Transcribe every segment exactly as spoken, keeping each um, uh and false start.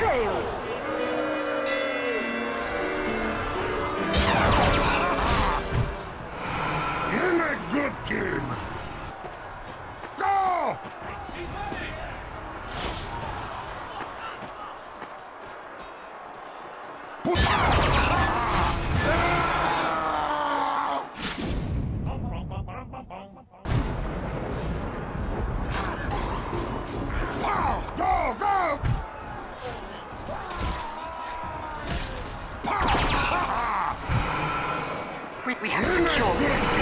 failed. You're a good team. Go! Go, go! We, we have secured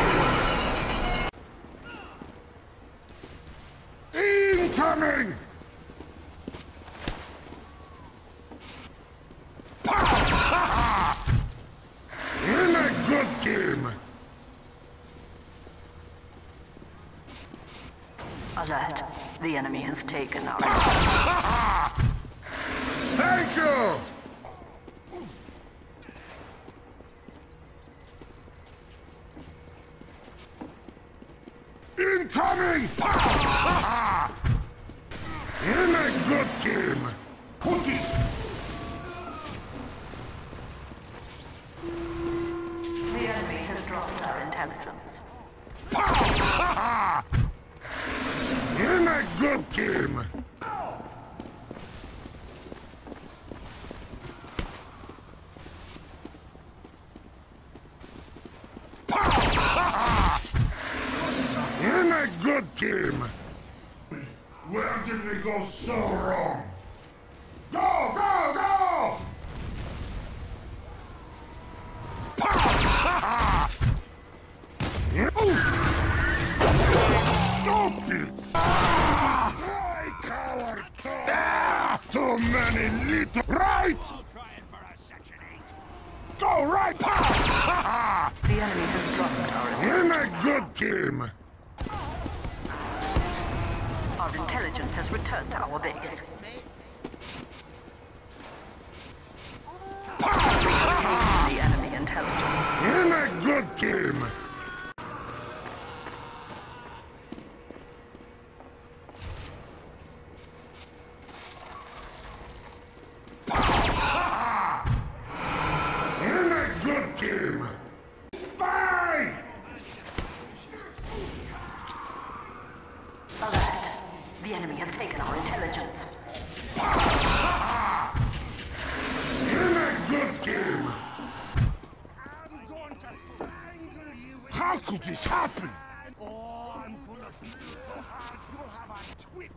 the Incoming! You're a good team. alert. The enemy has taken our... Thank you! Incoming! You're a good team. Pootis. The enemy has dropped our intelligence. You're a good team. You're a good team. Where did we go so wrong? Go, go, go! Stupid! Try, coward! Ah, too many little... Right! Go right! The enemy has dropped our... You're a good team. Our intelligence has returned to our base. We have taken the enemy intelligence. You're a good team. You're a good team. Bye! Alert. The enemy has taken our intelligence. You're a good team. I'm going to strangle you with... How could this happen? Oh, I'm gonna beat you so hard you'll have a twitch.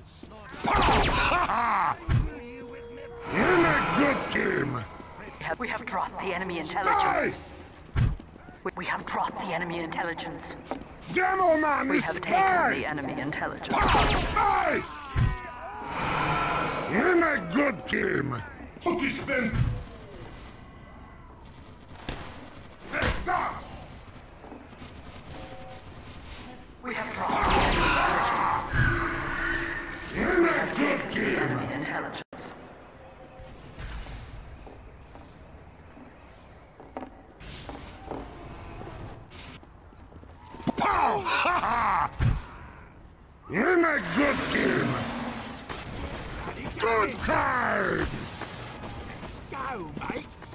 Strangle you with me. You're a good team. We have, we have dropped the enemy intelligence. We, we have dropped the enemy intelligence. Demo man We is have taken spy! the enemy intelligence. Spy! You're a good team. Pootis spin. Stop! We have dropped the enemy intelligence. You're a good The team. enemy intelligence. Pow! Ha ha! You're a good team. Good times. Let's go, mates.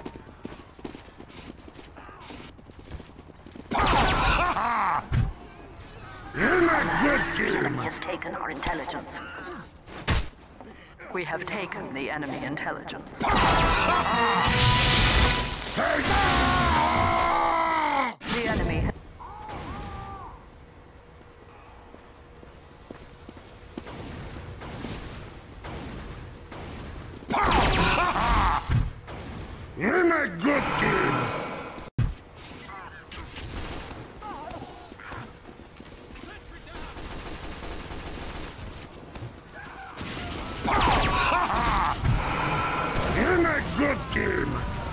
You're a good The team. enemy has taken our intelligence. We have taken the enemy intelligence. Hey! The enemy has... You're a good team. You're a good team.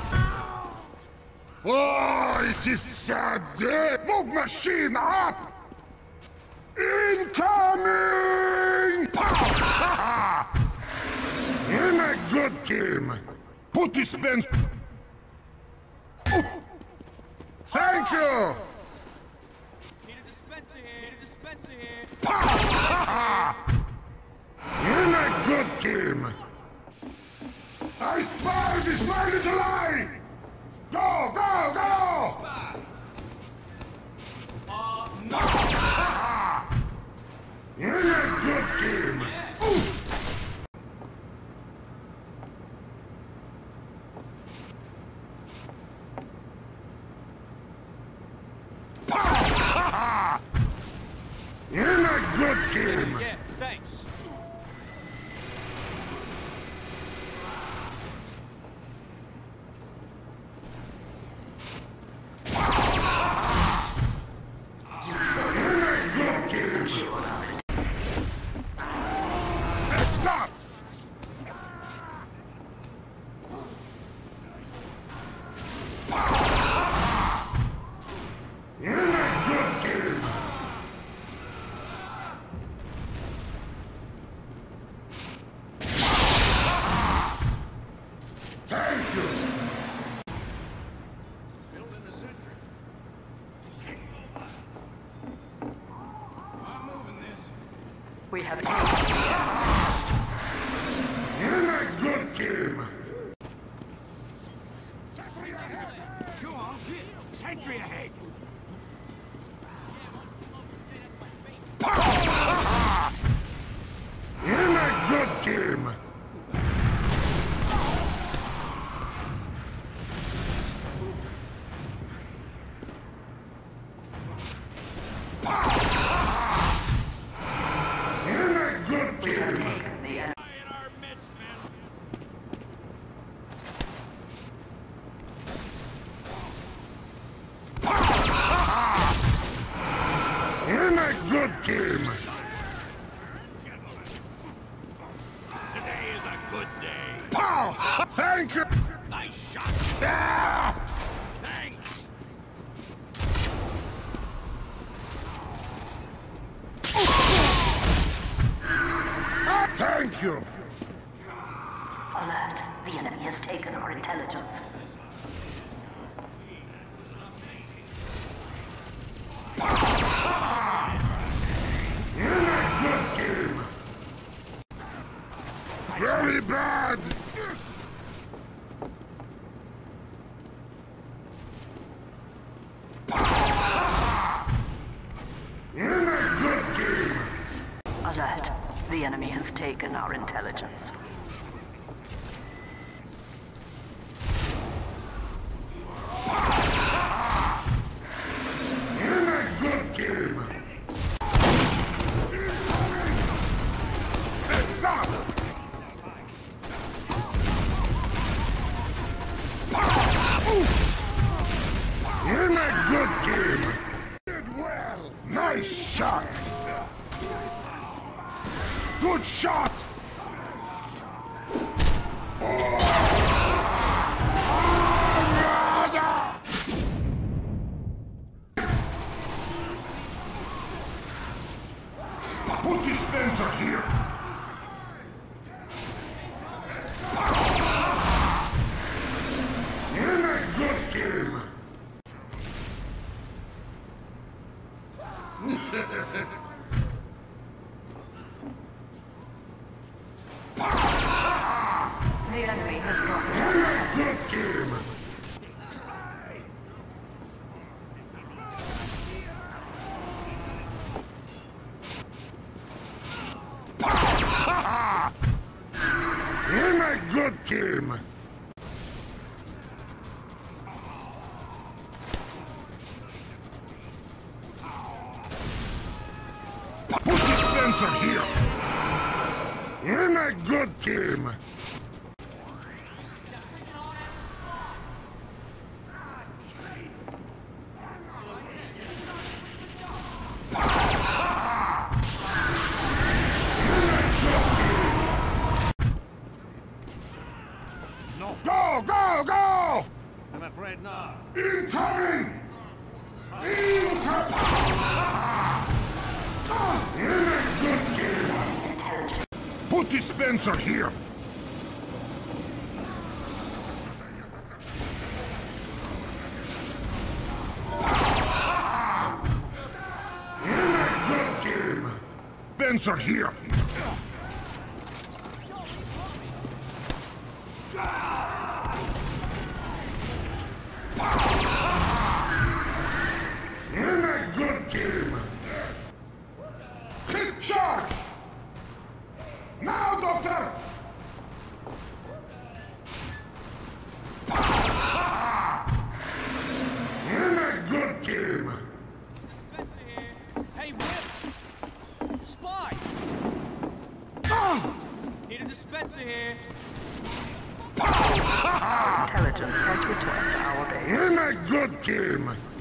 Oh, it is so good. Move machine up. Incoming! You're a good team. Pootis Pow. Thank you. Need a dispenser here, need a dispenser here. You're a good team. I good team! You're a good team! Yeah, thanks. We have taken. You're a good team! Go on, sentry ahead. You're a good team! Good team! Today is a good day. Pow! Thank you! Nice shot. Ah! Thanks. Ah, thank you! Alert. The enemy has taken our intelligence. Very bad! You're a good team! Alert. The enemy has taken our intelligence. You're a good team! You're a good team! Did well! Nice shot! Good shot! Pootis Pow here! You're a good team! The enemy has dropped. Good team! You're a good team! Pootis Pow here! You're a good team! Go, go, go! I'm afraid not. Incoming! Incoming! You're a good team! Pootis Pow here! You're a good team! Spencer here! You're a good team! Kick shot! dispenser here. Intelligence has returned to our base. We're a good team.